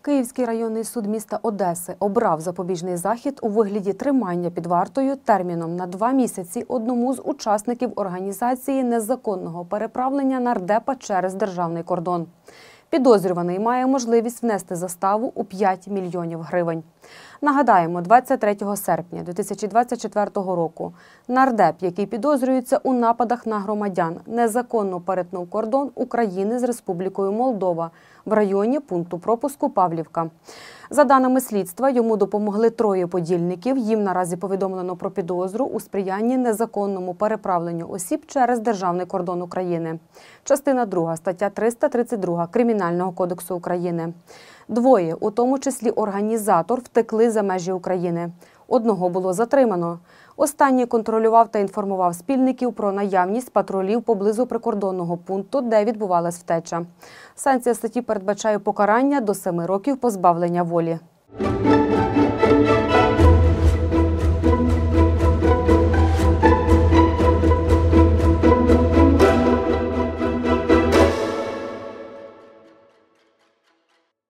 Київський районний суд міста Одеси обрав запобіжний захід у вигляді тримання під вартою терміном на 2 місяці одному з учасників організації незаконного переправлення нардепа через державний кордон. Підозрюваний має можливість внести заставу у 5 мільйонів гривень. Нагадаємо, 23 серпня 2024 року нардеп, який підозрюється у нападах на громадян, незаконно перетнув кордон України з Республікою Молдова в районі пункту пропуску Павлівка. За даними слідства, йому допомогли 3 подільників. Їм наразі повідомлено про підозру у сприянні незаконному переправленню осіб через державний кордон України. Частина 2, стаття 332 Кримінального кодексу України. 2, у тому числі організатор, втекли за межі України. 1 було затримано. Останній контролював та інформував спільників про наявність патрулів поблизу прикордонного пункту, де відбувалась втеча. Санкція статті передбачає покарання до 7 років позбавлення волі.